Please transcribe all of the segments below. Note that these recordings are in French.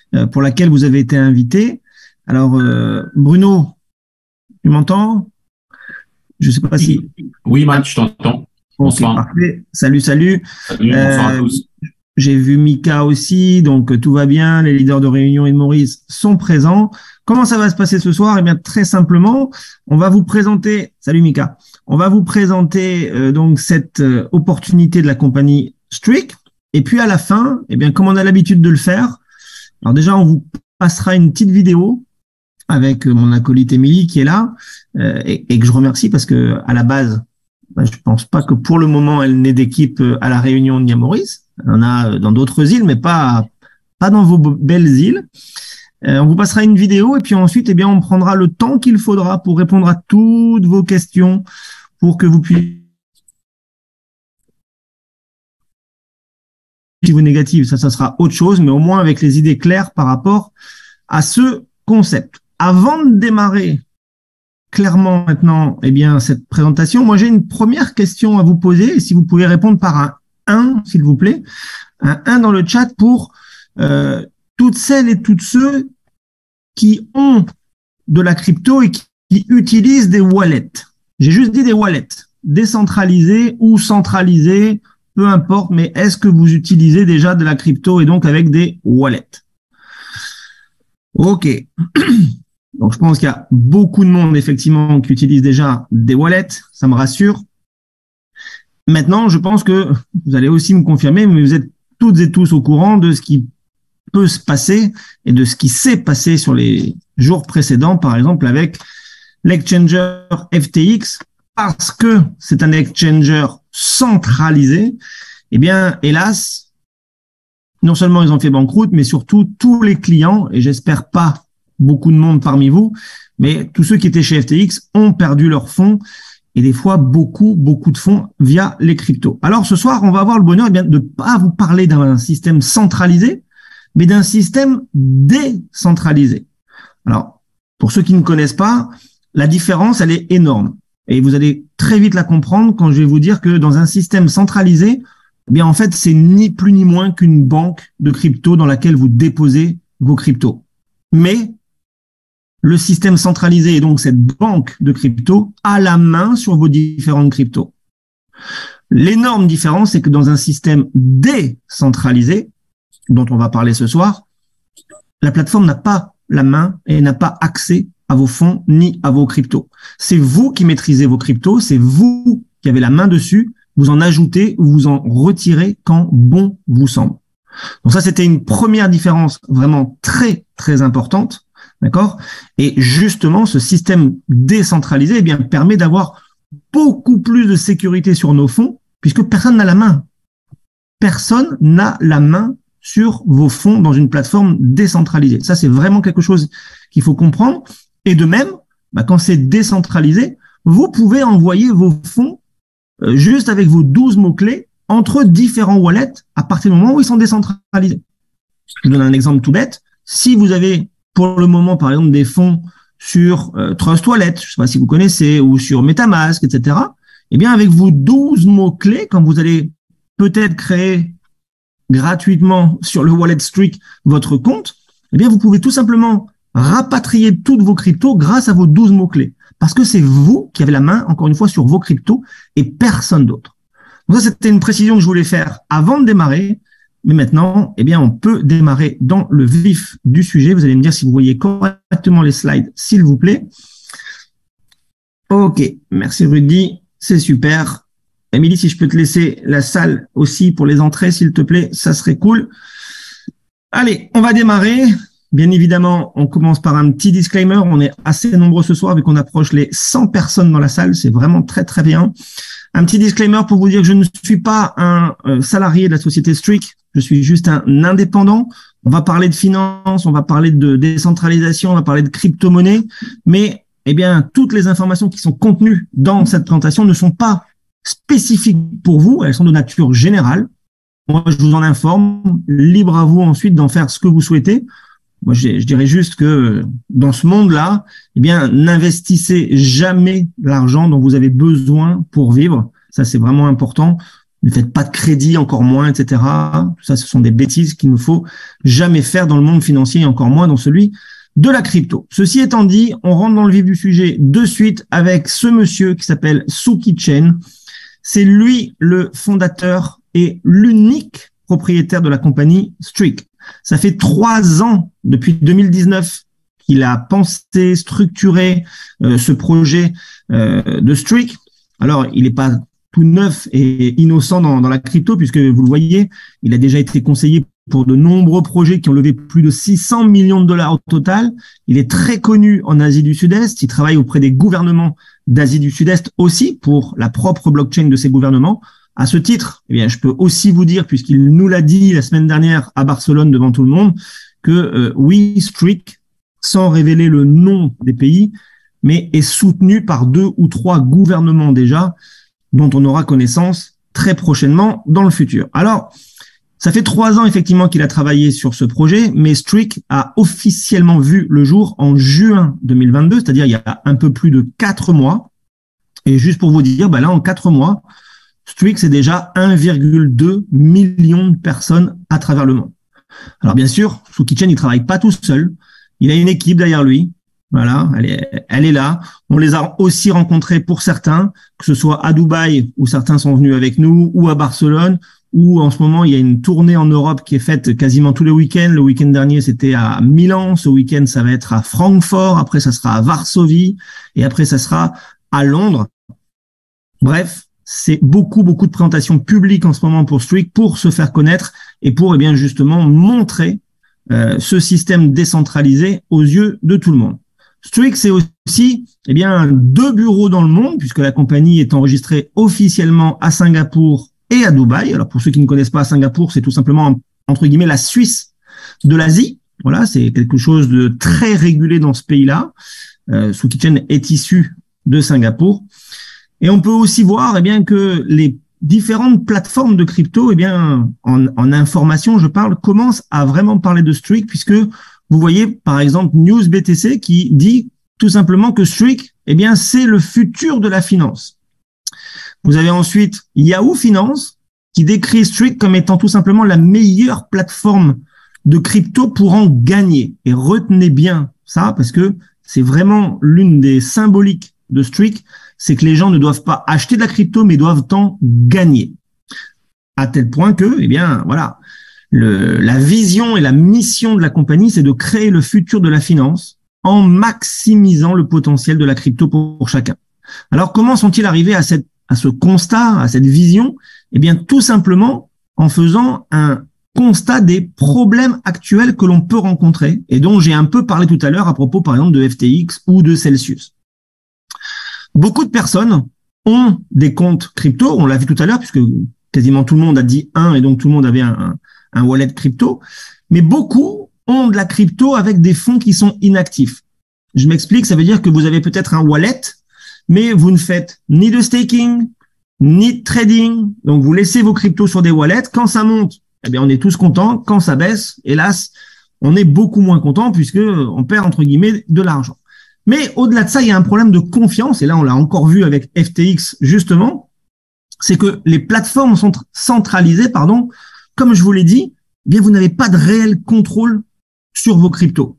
pour laquelle vous avez été invité. Alors, Bruno, tu m'entends? Je ne sais pas si… Oui, Matt, je t'entends. Ok, Bonsoir. parfait. Salut, salut. Salut, bonsoir à tous. J'ai vu Mika aussi, donc tout va bien. Les leaders de Réunion et de Maurice sont présents. Comment ça va se passer ce soir? Eh bien, très simplement, on va vous présenter… Salut Mika. On va vous présenter donc cette opportunité de la compagnie Streak. Et puis à la fin, eh bien, comme on a l'habitude de le faire, alors déjà, on vous passera une petite vidéo avec mon acolyte Émilie qui est là et que je remercie parce que à la base, je pense pas que pour le moment elle n'ait d'équipe à la Réunion ni à Maurice. Elle en a dans d'autres îles, mais pas dans vos belles îles. On vous passera une vidéo et puis ensuite, eh bien, on prendra le temps qu'il faudra pour répondre à toutes vos questions pour que vous puissiez ou négatives. Ça sera autre chose, mais au moins avec les idées claires par rapport à ce concept. Avant de démarrer clairement maintenant, eh bien, cette présentation, moi, j'ai une première question à vous poser et si vous pouvez répondre par un 1, s'il vous plaît, un 1 dans le chat pour toutes celles et tous ceux qui ont de la crypto et qui utilisent des wallets. J'ai juste dit des wallets, décentralisés ou centralisés, peu importe, mais est-ce que vous utilisez déjà de la crypto et donc avec des wallets? Ok. Donc, je pense qu'il y a beaucoup de monde, effectivement, qui utilise déjà des wallets. Ça me rassure. Maintenant, je pense que vous allez aussi me confirmer, mais vous êtes toutes et tous au courant de ce qui peut se passer et de ce qui s'est passé sur les jours précédents, par exemple, avec l'exchanger FTX, parce que c'est un exchanger centralisé. Eh bien, hélas, non seulement ils ont fait banqueroute, mais surtout tous les clients, et j'espère pas beaucoup de monde parmi vous, mais tous ceux qui étaient chez FTX ont perdu leurs fonds et des fois beaucoup de fonds via les cryptos. Alors ce soir, on va avoir le bonheur eh bien, de ne pas vous parler d'un système centralisé, mais d'un système décentralisé. Alors, pour ceux qui ne connaissent pas, la différence, elle est énorme. Et vous allez très vite la comprendre quand je vais vous dire que dans un système centralisé, eh bien en fait, c'est ni plus ni moins qu'une banque de crypto dans laquelle vous déposez vos cryptos. Mais le système centralisé et donc cette banque de crypto a la main sur vos différentes cryptos. L'énorme différence, c'est que dans un système décentralisé, dont on va parler ce soir, la plateforme n'a pas la main et n'a pas accès à vos fonds ni à vos cryptos. C'est vous qui maîtrisez vos cryptos, c'est vous qui avez la main dessus, vous en ajoutez ou vous en retirez quand bon vous semble. Donc ça, c'était une première différence vraiment très, très importante. D'accord? Et justement, ce système décentralisé eh bien, permet d'avoir beaucoup plus de sécurité sur nos fonds puisque personne n'a la main. Personne n'a la main sur vos fonds dans une plateforme décentralisée. Ça, c'est vraiment quelque chose qu'il faut comprendre. Et de même, quand c'est décentralisé, vous pouvez envoyer vos fonds juste avec vos 12 mots-clés entre différents wallets à partir du moment où ils sont décentralisés. Je vous donne un exemple tout bête. Si vous avez pour le moment, par exemple, des fonds sur Trust Wallet, je ne sais pas si vous connaissez, ou sur MetaMask, etc., eh bien, avec vos 12 mots-clés, quand vous allez peut-être créer gratuitement sur le Wallet Streak votre compte, eh bien, vous pouvez tout simplement rapatrier toutes vos cryptos grâce à vos 12 mots-clés. Parce que c'est vous qui avez la main, encore une fois, sur vos cryptos et personne d'autre. Donc ça, c'était une précision que je voulais faire avant de démarrer. Mais maintenant, eh bien, on peut démarrer dans le vif du sujet. Vous allez me dire si vous voyez correctement les slides, s'il vous plaît. Ok, merci Rudy, c'est super. Émilie, si je peux te laisser la salle aussi pour les entrées, s'il te plaît, ça serait cool. Allez, on va démarrer. Bien évidemment, on commence par un petit disclaimer. On est assez nombreux ce soir vu qu'on approche les 100 personnes dans la salle. C'est vraiment très, très bien. Un petit disclaimer pour vous dire que je ne suis pas un salarié de la société Streak. Je suis juste un indépendant. On va parler de finance, on va parler de décentralisation, on va parler de crypto-monnaie. Mais, eh bien, toutes les informations qui sont contenues dans cette présentation ne sont pas spécifiques pour vous. Elles sont de nature générale. Moi, je vous en informe. Libre à vous ensuite d'en faire ce que vous souhaitez. Moi, je dirais juste que dans ce monde-là, eh bien, n'investissez jamais l'argent dont vous avez besoin pour vivre. Ça, c'est vraiment important. Ne faites pas de crédit, encore moins, etc. Tout ça, ce sont des bêtises qu'il ne faut jamais faire dans le monde financier et encore moins dans celui de la crypto. Ceci étant dit, on rentre dans le vif du sujet de suite avec ce monsieur qui s'appelle Sookie Chen. C'est lui le fondateur et l'unique propriétaire de la compagnie Streak. Ça fait 3 ans, depuis 2019, qu'il a pensé, structuré ce projet de Streak. Alors, il n'est pas tout neuf et innocent dans la crypto, puisque vous le voyez, il a déjà été conseillé pour de nombreux projets qui ont levé plus de 600 millions de dollars au total. Il est très connu en Asie du Sud-Est. Il travaille auprès des gouvernements d'Asie du Sud-Est aussi pour la propre blockchain de ces gouvernements. À ce titre, eh bien, je peux aussi vous dire, puisqu'il nous l'a dit la semaine dernière à Barcelone devant tout le monde, que oui, Streak, sans révéler le nom des pays, mais est soutenu par 2 ou 3 gouvernements déjà, dont on aura connaissance très prochainement dans le futur. Alors, ça fait 3 ans effectivement qu'il a travaillé sur ce projet, mais Streak a officiellement vu le jour en juin 2022, c'est-à-dire il y a un peu plus de 4 mois. Et juste pour vous dire, là en 4 mois, Streak c'est déjà 1,2 million de personnes à travers le monde. Alors bien sûr, Sookie Chen il travaille pas tout seul, il a une équipe derrière lui. Voilà, elle est là. On les a aussi rencontrés pour certains, que ce soit à Dubaï où certains sont venus avec nous, ou à Barcelone, où en ce moment il y a une tournée en Europe qui est faite quasiment tous les week-ends. Le week-end dernier c'était à Milan, ce week-end ça va être à Francfort, après ça sera à Varsovie et après ça sera à Londres. Bref, c'est beaucoup de présentations publiques en ce moment pour Streak pour se faire connaître et pour bien justement montrer ce système décentralisé aux yeux de tout le monde. Streak, c'est aussi 2 bureaux dans le monde, puisque la compagnie est enregistrée officiellement à Singapour et à Dubaï. Alors, pour ceux qui ne connaissent pas Singapour, c'est tout simplement, entre guillemets, la Suisse de l'Asie. Voilà, c'est quelque chose de très régulé dans ce pays-là. Sookie Chen est issu de Singapour. Et on peut aussi voir que les différentes plateformes de crypto, en information, je parle, commencent à vraiment parler de Streak, puisque vous voyez, par exemple, News BTC qui dit tout simplement que Streak, c'est le futur de la finance. Vous avez ensuite Yahoo Finance qui décrit Streak comme étant tout simplement la meilleure plateforme de crypto pour en gagner. Et retenez bien ça parce que c'est vraiment l'une des symboliques de Streak, c'est que les gens ne doivent pas acheter de la crypto, mais doivent en gagner. À tel point que, voilà, la vision et la mission de la compagnie, c'est de créer le futur de la finance en maximisant le potentiel de la crypto pour chacun. Alors, comment sont-ils arrivés à ce constat, à cette vision? Tout simplement en faisant un constat des problèmes actuels que l'on peut rencontrer et dont j'ai un peu parlé tout à l'heure à propos, par exemple, de FTX ou de Celsius. Beaucoup de personnes ont des comptes crypto, on l'a vu tout à l'heure, puisque quasiment tout le monde a dit et donc tout le monde avait un wallet crypto, mais beaucoup ont de la crypto avec des fonds qui sont inactifs. Je m'explique, ça veut dire que vous avez peut-être un wallet, mais vous ne faites ni de staking, ni de trading, donc vous laissez vos cryptos sur des wallets. Quand ça monte, on est tous contents. Quand ça baisse, hélas, on est beaucoup moins contents puisque on perd, entre guillemets, de l'argent. Mais au-delà de ça, il y a un problème de confiance, et là on l'a encore vu avec FTX justement, c'est que les plateformes sont centralisées, comme je vous l'ai dit, vous n'avez pas de réel contrôle sur vos cryptos.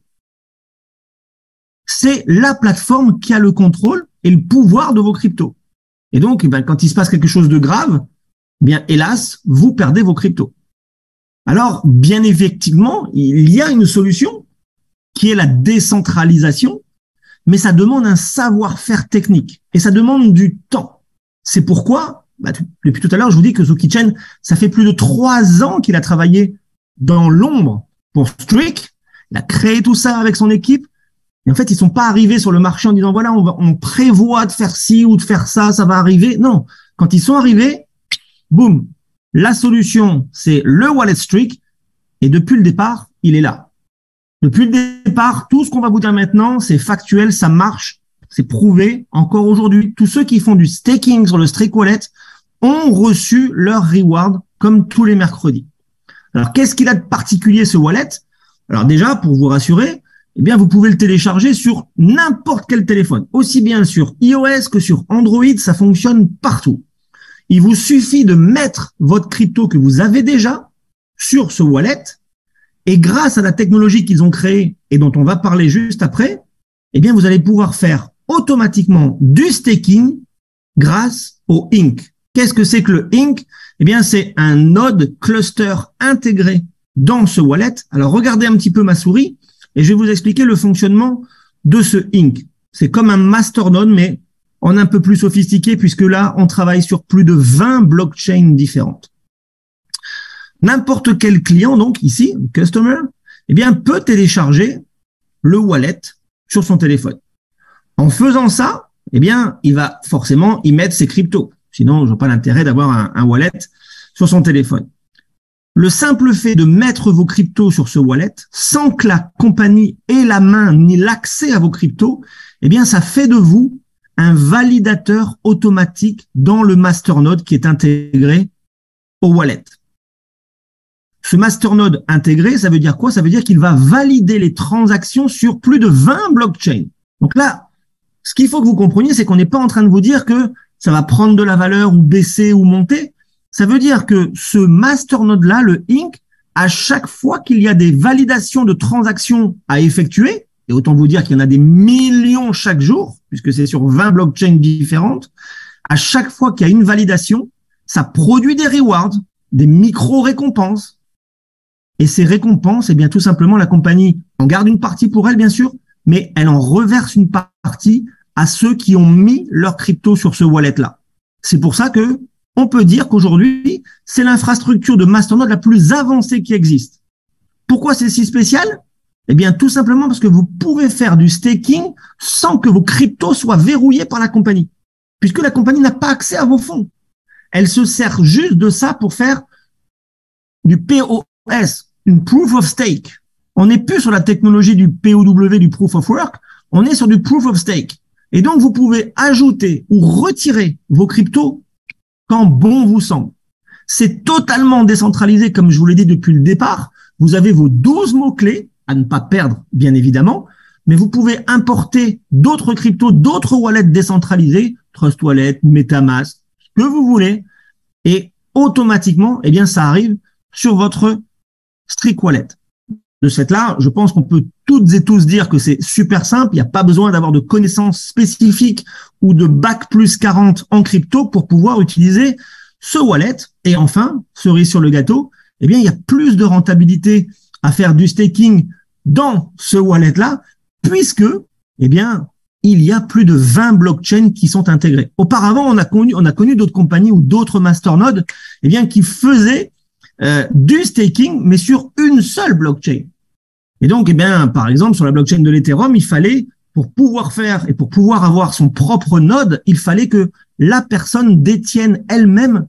C'est la plateforme qui a le contrôle et le pouvoir de vos cryptos. Et donc, quand il se passe quelque chose de grave, hélas, vous perdez vos cryptos. Alors, bien effectivement, il y a une solution qui est la décentralisation, mais ça demande un savoir-faire technique et ça demande du temps. C'est pourquoi, depuis tout à l'heure, je vous dis que Sookie Chen, ça fait plus de 3 ans qu'il a travaillé dans l'ombre pour Streak. Il a créé tout ça avec son équipe. Et en fait, ils sont pas arrivés sur le marché en disant, voilà, on prévoit de faire ci ou de faire ça, ça va arriver. Non. Quand ils sont arrivés, boum. La solution, c'est le wallet Streak. Et depuis le départ, il est là. Depuis le départ, tout ce qu'on va vous dire maintenant, c'est factuel, ça marche, c'est prouvé. Encore aujourd'hui, tous ceux qui font du staking sur le Streak Wallet ont reçu leur reward comme tous les mercredis. Alors, qu'est-ce qu'il a de particulier ce wallet? Alors déjà, pour vous rassurer, vous pouvez le télécharger sur n'importe quel téléphone, aussi bien sur iOS que sur Android, ça fonctionne partout. Il vous suffit de mettre votre crypto que vous avez déjà sur ce wallet et grâce à la technologie qu'ils ont créée et dont on va parler juste après, eh bien, vous allez pouvoir faire automatiquement du staking grâce au Ink. Qu'est-ce que c'est que le Ink? Eh bien, c'est un node cluster intégré dans ce wallet. Alors, regardez un petit peu ma souris et je vais vous expliquer le fonctionnement de ce Ink. C'est comme un masternode, mais en un peu plus sophistiqué puisque là, on travaille sur plus de 20 blockchains différentes. N'importe quel client, donc ici, customer, eh bien, peut télécharger le wallet sur son téléphone. En faisant ça, eh bien, il va forcément y mettre ses cryptos. Sinon, je vois pas l'intérêt d'avoir un wallet sur son téléphone. Le simple fait de mettre vos cryptos sur ce wallet, sans que la compagnie ait la main ni l'accès à vos cryptos, eh bien, ça fait de vous un validateur automatique dans le masternode qui est intégré au wallet. Ce masternode intégré, ça veut dire quoi? Ça veut dire qu'il va valider les transactions sur plus de 20 blockchains. Donc là, ce qu'il faut que vous compreniez, c'est qu'on n'est pas en train de vous dire que ça va prendre de la valeur ou baisser ou monter. Ça veut dire que ce masternode-là, le Ink, à chaque fois qu'il y a des validations de transactions à effectuer, et autant vous dire qu'il y en a des millions chaque jour, puisque c'est sur 20 blockchains différentes, à chaque fois qu'il y a une validation, ça produit des rewards, des micro-récompenses. Et ces récompenses, eh bien, tout simplement, la compagnie en garde une partie pour elle, bien sûr, mais elle en reverse une partie à ceux qui ont mis leur crypto sur ce wallet-là. C'est pour ça que on peut dire qu'aujourd'hui, c'est l'infrastructure de masternode la plus avancée qui existe. Pourquoi c'est si spécial? Eh bien, tout simplement parce que vous pouvez faire du staking sans que vos cryptos soient verrouillés par la compagnie, puisque la compagnie n'a pas accès à vos fonds. Elle se sert juste de ça pour faire du POS, une Proof of Stake. On n'est plus sur la technologie du POW, du Proof of Work, on est sur du Proof of Stake. Et donc, vous pouvez ajouter ou retirer vos cryptos quand bon vous semble. C'est totalement décentralisé, comme je vous l'ai dit depuis le départ. Vous avez vos 12 mots-clés à ne pas perdre, bien évidemment, mais vous pouvez importer d'autres cryptos, d'autres wallets décentralisés, Trust Wallet, MetaMask, ce que vous voulez, et automatiquement, eh bien, ça arrive sur votre Streak Wallet. De ce fait-là, je pense qu'on peut toutes et tous dire que c'est super simple. Il n'y a pas besoin d'avoir de connaissances spécifiques ou de bac plus 40 en crypto pour pouvoir utiliser ce wallet. Et enfin, cerise sur le gâteau, eh bien, il y a plus de rentabilité à faire du staking dans ce wallet-là, puisque, eh bien, il y a plus de 20 blockchains qui sont intégrés. Auparavant, on a connu d'autres compagnies ou d'autres masternodes, eh bien, qui faisaient du staking, mais sur une seule blockchain. Et donc, eh bien, par exemple, sur la blockchain de l'Ethereum, il fallait, pour pouvoir faire et pour pouvoir avoir son propre node, il fallait que la personne détienne elle-même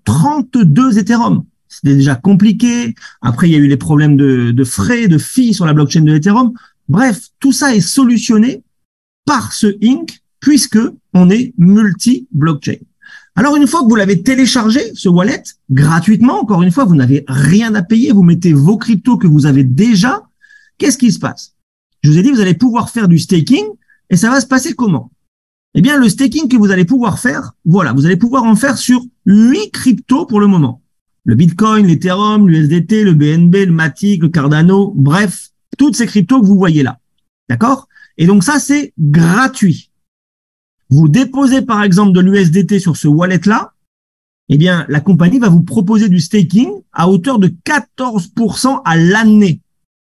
32 Ethereum. C'était déjà compliqué. Après, il y a eu les problèmes de frais, de fees sur la blockchain de l'Ethereum. Bref, tout ça est solutionné par ce Ink, puisque on est multi-blockchain. Alors, une fois que vous l'avez téléchargé, ce wallet, gratuitement, encore une fois, vous n'avez rien à payer, vous mettez vos cryptos que vous avez déjà. Qu'est-ce qui se passe? Je vous ai dit, vous allez pouvoir faire du staking, et ça va se passer comment? Eh bien, le staking que vous allez pouvoir faire, voilà, vous allez pouvoir en faire sur 8 cryptos pour le moment. Le Bitcoin, l'Ethereum, l'USDT, le BNB, le Matic, le Cardano, bref, toutes ces cryptos que vous voyez là. D'accord? Et donc ça, c'est gratuit. Vous déposez par exemple de l'USDT sur ce wallet-là, eh bien, la compagnie va vous proposer du staking à hauteur de 14% à l'année.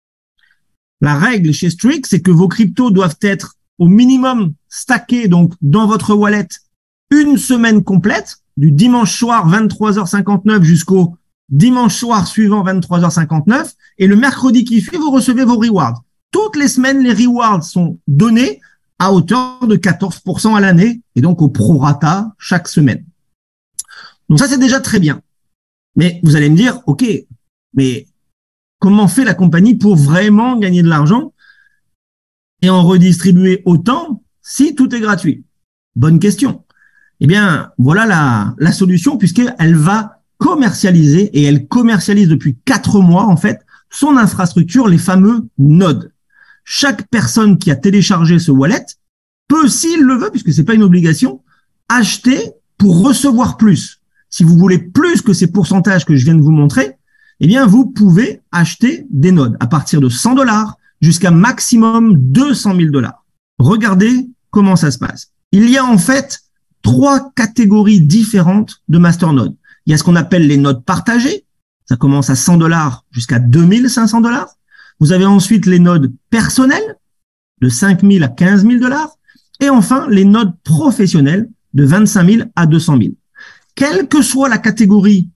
La règle chez Streak, c'est que vos cryptos doivent être au minimum stackés donc dans votre wallet une semaine complète, du dimanche soir 23h59 jusqu'au dimanche soir suivant 23h59, et le mercredi qui suit, vous recevez vos rewards. Toutes les semaines, les rewards sont donnés à hauteur de 14% à l'année, et donc au prorata chaque semaine. Donc ça, c'est déjà très bien. Mais vous allez me dire, OK, mais comment fait la compagnie pour vraiment gagner de l'argent et en redistribuer autant si tout est gratuit? Bonne question. Eh bien, voilà la solution, puisqu'elle va commercialiser, et elle commercialise depuis 4 mois, en fait, son infrastructure, les fameux nodes. Chaque personne qui a téléchargé ce wallet peut, s'il le veut, puisque c'est pas une obligation, acheter pour recevoir plus. si vous voulez plus que ces pourcentages que je viens de vous montrer, eh bien, vous pouvez acheter des nodes à partir de $100 jusqu'à maximum $200 000. Regardez comment ça se passe. Il y a en fait 3 catégories différentes de masternodes. Il y a ce qu'on appelle les nodes partagées. Ça commence à $100 jusqu'à $2 500. Vous avez ensuite les nodes personnelles de $5 000 à $15 000. Et enfin, les nodes professionnelles de $25 000 à $200 000. Quelle que soit la catégorie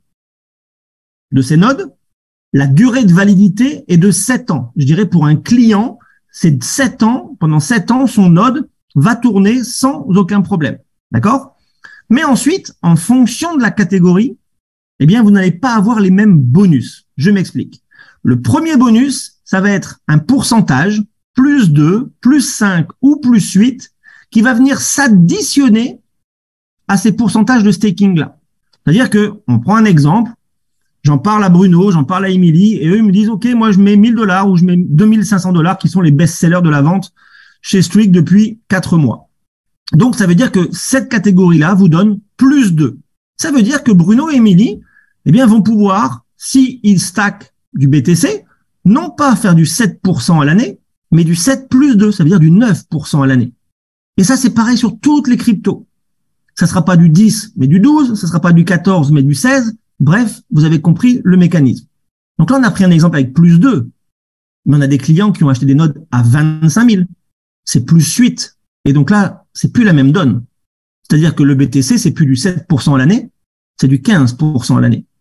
de ces nodes, la durée de validité est de 7 ans. Je dirais pour un client, c'est 7 ans. Pendant 7 ans, son node va tourner sans aucun problème. D'accord? Mais ensuite, en fonction de la catégorie, eh bien, vous n'allez pas avoir les mêmes bonus. Je m'explique. Le premier bonus, ça va être un pourcentage, plus 2, plus 5 ou plus 8, qui va venir s'additionner à ces pourcentages de staking-là. C'est-à-dire que, on prend un exemple, j'en parle à Bruno, j'en parle à Émilie, et eux, ils me disent, OK, moi, je mets $1 000 ou je mets $2 500 qui sont les best-sellers de la vente chez Streak depuis 4 mois. Donc, ça veut dire que cette catégorie-là vous donne plus 2. Ça veut dire que Bruno et Émilie, eh bien, vont pouvoir, s'ils stackent du BTC, non pas faire du 7% à l'année, mais du 7 plus 2, ça veut dire du 9% à l'année. Et ça, c'est pareil sur toutes les cryptos. Ça sera pas du 10, mais du 12, ça sera pas du 14, mais du 16. Bref, vous avez compris le mécanisme. Donc là, on a pris un exemple avec plus 2. Mais on a des clients qui ont acheté des nodes à 25 000. C'est plus 8. Et donc là, c'est plus la même donne. C'est-à-dire que le BTC, c'est plus du 7% à l'année, c'est du 15% à l'année.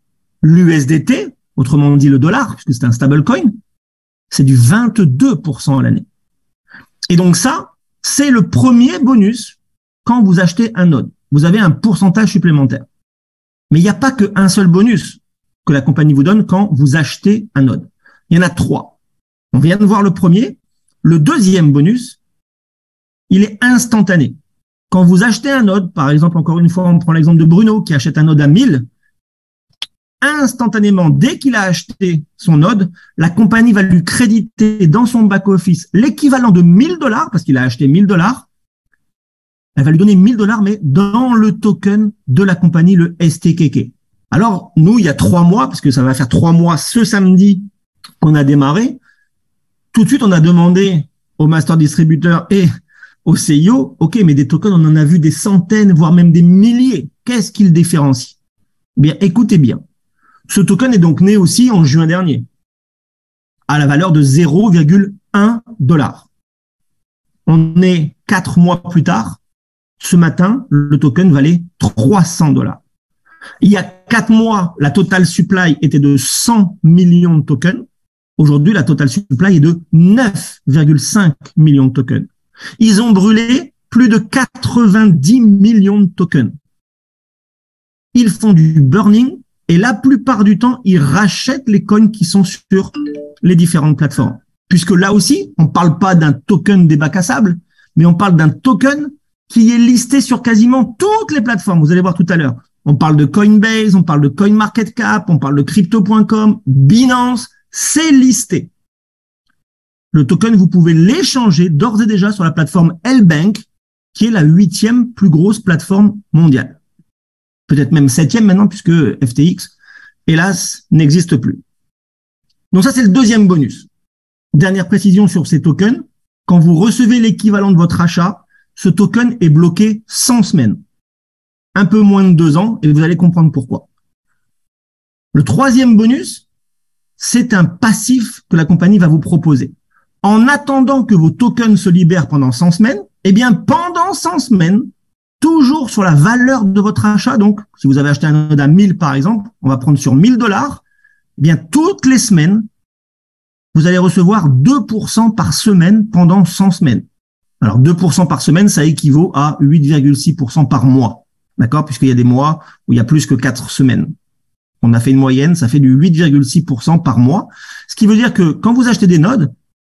L'USDT, autrement dit le dollar, puisque c'est un stablecoin, c'est du 22% à l'année. Et donc ça, c'est le premier bonus quand vous achetez un node. Vous avez un pourcentage supplémentaire. Mais il n'y a pas qu'un seul bonus que la compagnie vous donne quand vous achetez un node. Il y en a 3. On vient de voir le premier. Le deuxième bonus, il est instantané. Quand vous achetez un node, par exemple, encore une fois, on prend l'exemple de Bruno qui achète un node à 1000, instantanément, dès qu'il a acheté son node, la compagnie va lui créditer dans son back-office l'équivalent de $1 000 parce qu'il a acheté $1 000. Elle va lui donner $1 000, mais dans le token de la compagnie, le STKK. Alors, nous, il y a 3 mois, parce que ça va faire 3 mois ce samedi qu'on a démarré, tout de suite, on a demandé au master distributeur et au CIO, OK, mais des tokens, on en a vu des centaines, voire même des milliers. Qu'est-ce qui le différencie? Bien, écoutez bien. Ce token est donc né aussi en juin dernier, à la valeur de $0,1. On est 4 mois plus tard. Ce matin, le token valait $300. Il y a 4 mois, la total supply était de 100 millions de tokens. Aujourd'hui, la total supply est de 9,5 millions de tokens. Ils ont brûlé plus de 90 millions de tokens. Ils font du burning et la plupart du temps, ils rachètent les coins qui sont sur les différentes plateformes. Puisque là aussi, on ne parle pas d'un token des bacs à sable, mais on parle d'un token qui est listé sur quasiment toutes les plateformes. Vous allez voir tout à l'heure. On parle de Coinbase, on parle de CoinMarketCap, on parle de Crypto.com, Binance, c'est listé. Le token, vous pouvez l'échanger d'ores et déjà sur la plateforme L-Bank, qui est la 8e plus grosse plateforme mondiale. Peut-être même 7e maintenant, puisque FTX, hélas, n'existe plus. Donc ça, c'est le deuxième bonus. Dernière précision sur ces tokens. Quand vous recevez l'équivalent de votre achat, ce token est bloqué 100 semaines. Un peu moins de 2 ans, et vous allez comprendre pourquoi. Le troisième bonus, c'est un passif que la compagnie va vous proposer. En attendant que vos tokens se libèrent pendant 100 semaines, eh bien, pendant 100 semaines, toujours sur la valeur de votre achat, donc, si vous avez acheté un node à 1000, par exemple, on va prendre sur $1000, eh bien, toutes les semaines, vous allez recevoir 2% par semaine pendant 100 semaines. Alors, 2% par semaine, ça équivaut à 8,6% par mois. D'accord? Puisqu'il y a des mois où il y a plus que 4 semaines. On a fait une moyenne, ça fait du 8,6% par mois. Ce qui veut dire que quand vous achetez des nodes,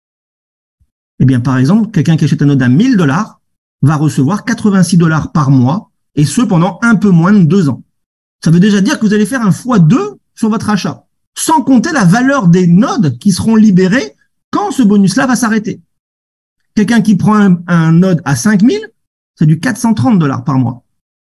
eh bien, par exemple, quelqu'un qui achète un node à $1000 va recevoir $86 par mois, et ce pendant un peu moins de 2 ans. Ça veut déjà dire que vous allez faire un x2 sur votre achat, sans compter la valeur des nodes qui seront libérés quand ce bonus-là va s'arrêter. Quelqu'un qui prend un node à 5000, c'est du $430 par mois.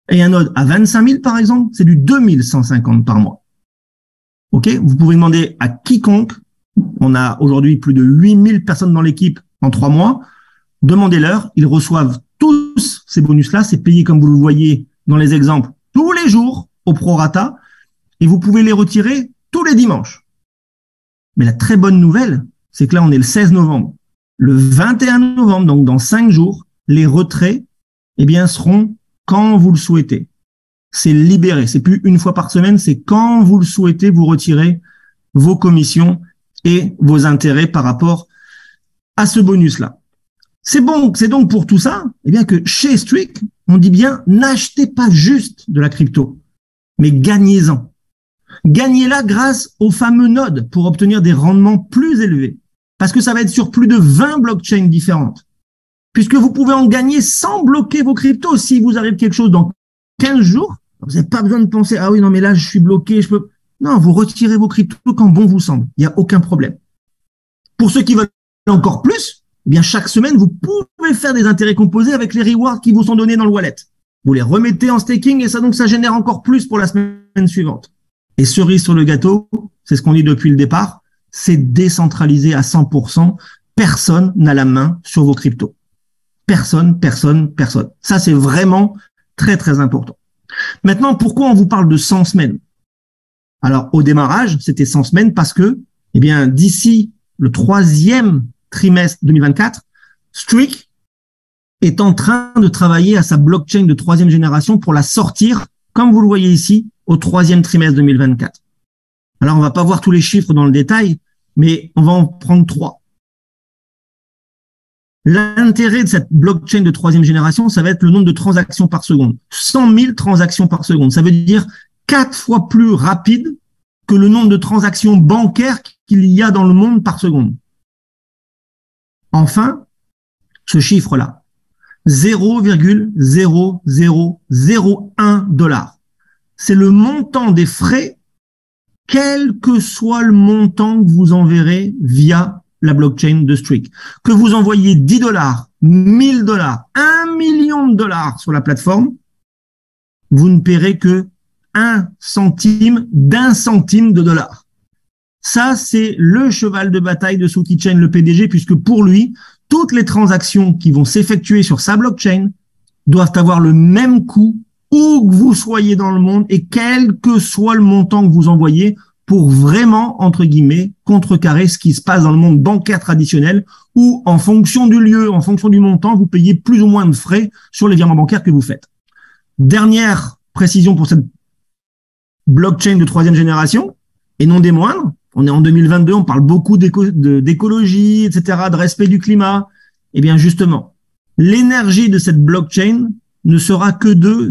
et un node à 25 000 par exemple, c'est du 2150 par mois. OK? Vous pouvez demander à quiconque. On a aujourd'hui plus de 8000 personnes dans l'équipe en 3 mois. Demandez-leur. Ils reçoivent tous ces bonus-là. C'est payé comme vous le voyez dans les exemples tous les jours au prorata. Et vous pouvez les retirer tous les dimanches. Mais la très bonne nouvelle, c'est que là, on est le 16 novembre. Le 21 novembre, donc dans 5 jours, les retraits, eh bien, seront quand vous le souhaitez. C'est libéré. C'est plus une fois par semaine, c'est quand vous le souhaitez, vous retirez vos commissions et vos intérêts par rapport à ce bonus-là. C'est bon, c'est donc pour tout ça, eh bien, que chez Streak, on dit bien, n'achetez pas juste de la crypto, mais gagnez-en. Gagnez-la grâce aux fameux nodes pour obtenir des rendements plus élevés. Parce que ça va être sur plus de 20 blockchains différentes. Puisque vous pouvez en gagner sans bloquer vos cryptos. Si vous arrive quelque chose dans 15 jours, vous n'avez pas besoin de penser, ah oui, non, mais là, je suis bloqué, je peux. Non, vous retirez vos cryptos quand bon vous semble. Il n'y a aucun problème. Pour ceux qui veulent encore plus, eh bien, chaque semaine, vous pouvez faire des intérêts composés avec les rewards qui vous sont donnés dans le wallet. Vous les remettez en staking et ça, donc, ça génère encore plus pour la semaine suivante. Et cerise sur le gâteau, c'est ce qu'on dit depuis le départ, c'est décentralisé à 100%. Personne n'a la main sur vos cryptos. Personne. Ça, c'est vraiment très, très important. Maintenant, pourquoi on vous parle de 100 semaines? Alors, au démarrage, c'était 100 semaines parce que, eh bien, d'ici le 3e trimestre 2024, Streak est en train de travailler à sa blockchain de 3e génération pour la sortir, comme vous le voyez ici, au 3e trimestre 2024. Alors, on va pas voir tous les chiffres dans le détail, mais on va en prendre 3. L'intérêt de cette blockchain de 3e génération, ça va être le nombre de transactions par seconde. 100 000 transactions par seconde. Ça veut dire 4 fois plus rapide que le nombre de transactions bancaires qu'il y a dans le monde par seconde. Enfin, ce chiffre-là, 0,0001 $. C'est le montant des frais, quel que soit le montant que vous enverrez via la blockchain de Streak. Que vous envoyiez 10 $, 1000 $, 1 million de dollars sur la plateforme, vous ne paierez que 1 centime d'un centime de dollar. Ça, c'est le cheval de bataille de Sookie Chain, le PDG, puisque pour lui, toutes les transactions qui vont s'effectuer sur sa blockchain doivent avoir le même coût où que vous soyez dans le monde et quel que soit le montant que vous envoyez pour vraiment, entre guillemets, contrecarrer ce qui se passe dans le monde bancaire traditionnel où, en fonction du lieu, en fonction du montant, vous payez plus ou moins de frais sur les virements bancaires que vous faites. Dernière précision pour cette blockchain de 3e génération, et non des moindres. On est en 2022, on parle beaucoup d'écologie, etc., de respect du climat. Eh bien, justement, l'énergie de cette blockchain ne sera que de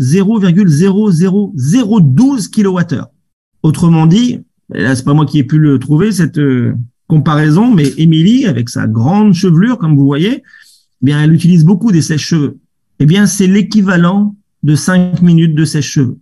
0,00012 kWh. Autrement dit, et là, c'est pas moi qui ai pu le trouver, cette comparaison, mais Émilie, avec sa grande chevelure, comme vous voyez, eh bien, elle utilise beaucoup des sèche-cheveux. Eh bien, c'est l'équivalent de 5 minutes de sèche-cheveux.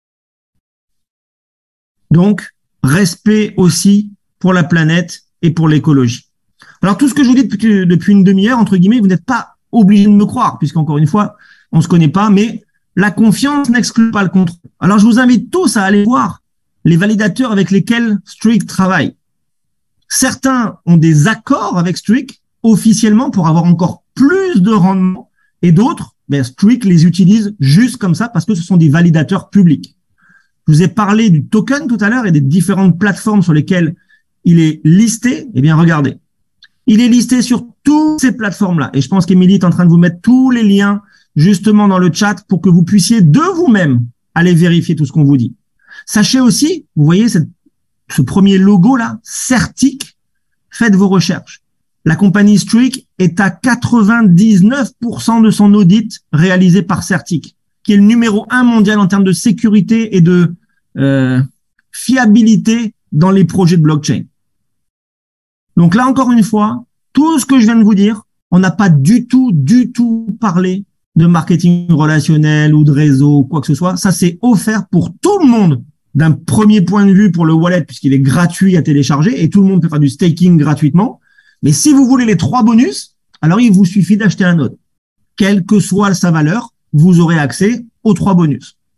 Donc, respect aussi pour la planète et pour l'écologie. Alors, tout ce que je vous dis depuis une demi-heure, entre guillemets, vous n'êtes pas obligé de me croire, puisqu'encore une fois, on se connaît pas, mais la confiance n'exclut pas le contrôle. Alors, je vous invite tous à aller voir les validateurs avec lesquels Streak travaille. Certains ont des accords avec Streak officiellement pour avoir encore plus de rendement, et d'autres, Streak les utilise juste comme ça parce que ce sont des validateurs publics. Je vous ai parlé du token tout à l'heure et des différentes plateformes sur lesquelles il est listé. Eh bien, regardez. Il est listé sur toutes ces plateformes-là. Et je pense qu'Émilie est en train de vous mettre tous les liens justement dans le chat pour que vous puissiez de vous-même aller vérifier tout ce qu'on vous dit. Sachez aussi, vous voyez ce premier logo-là, Certic, faites vos recherches. La compagnie Streak est à 99% de son audit réalisé par Certic, qui est le numéro 1 mondial en termes de sécurité et de fiabilité dans les projets de blockchain. Donc là, encore une fois, tout ce que je viens de vous dire, on n'a pas du tout parlé de marketing relationnel ou de réseau, quoi que ce soit. Ça, c'est offert pour tout le monde d'un premier point de vue pour le wallet, puisqu'il est gratuit à télécharger et tout le monde peut faire du staking gratuitement. Mais si vous voulez les 3 bonus, alors il vous suffit d'acheter un node. Quelle que soit sa valeur, vous aurez accès aux 3 bonus.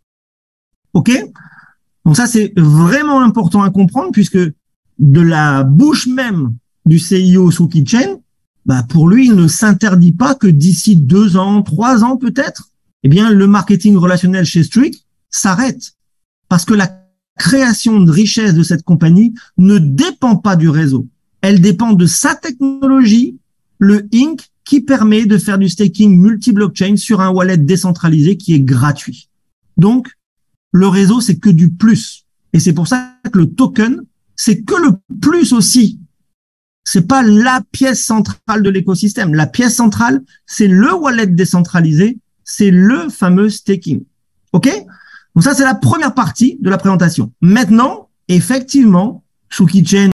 OK? Donc ça, c'est vraiment important à comprendre puisque de la bouche même du CIO Shuki Chen, bah pour lui, il ne s'interdit pas que d'ici 2 ans, 3 ans peut-être, eh bien, le marketing relationnel chez Streak s'arrête. Parce que la création de richesse de cette compagnie ne dépend pas du réseau. Elle dépend de sa technologie, le Inc, qui permet de faire du staking multi-blockchain sur un wallet décentralisé qui est gratuit. Donc, le réseau, c'est que du plus. Et c'est pour ça que le token, c'est que le plus aussi. C'est pas la pièce centrale de l'écosystème. La pièce centrale, c'est le wallet décentralisé, c'est le fameux staking. OK? Donc ça, c'est la première partie de la présentation. Maintenant, effectivement, Shuki Chen